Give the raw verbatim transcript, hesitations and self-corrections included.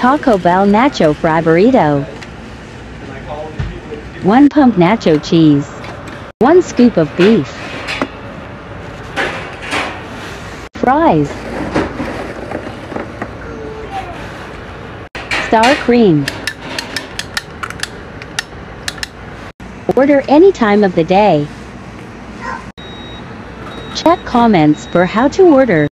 Taco Bell Nacho Fry Burrito. One pump nacho cheese. One scoop of beef. Fries. Sour cream. Order any time of the day. Check comments for how to order.